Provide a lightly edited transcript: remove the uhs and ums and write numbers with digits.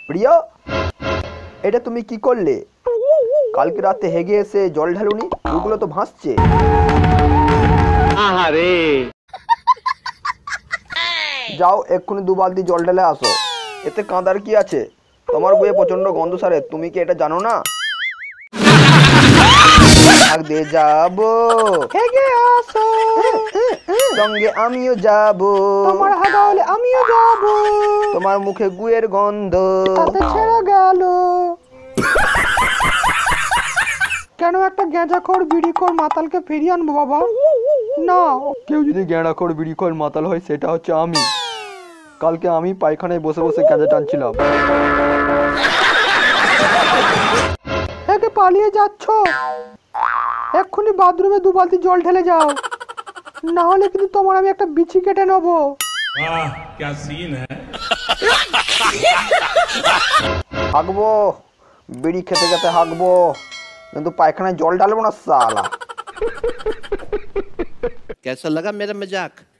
প্রিয়া, এটা তুমি কি করলে? কালকে রাতে হেগে এসে জল ঢালুনি, ওগুলো তো ভাসছে। আহারে, যাও এক্ষুনি 2 বালতি জল ঢেলে আসো। এতে কাঁদার কি আছে? তোমার বইয়ে প্রচন্ড গন্ধ সারে, তুমি কি এটা জানো না? ভাগ দিয়ে যাবো, হেগে আসো, সঙ্গে আমিও যাবো। তোমার হাগা হলে আমিও যাব, তোমার মুখে গুয়ের গন্ধ। তাতে ছেড়ে গেল। কেন একটা গেঁজাখোর বিড়িখোর মাতালকে ফিরিয়ে আনবো বাবা? না, কেউ যদি গ্যাঁড়াখোর বিড়িখোর মাতাল হয় সেটা হচ্ছে আমি। কালকে আমি পায়খানায় বসে বসে গাঁজা টানছিলাম। হেগে পালিয়ে যাচ্ছ? এক্ষুনি বাথরুমে 2 বালতি জল ঢেলে যাও, না হলে কিন্তু তোমার আমি একটা বিচি কেটে নেবো। वाह क्या सीन है। হাঁকবো, বিড়ি খেতে খেতে হাঁকবো, কিন্তু পায়খানায় জল ঢালবো না সালা। कैसा लगा मेरा मजाक?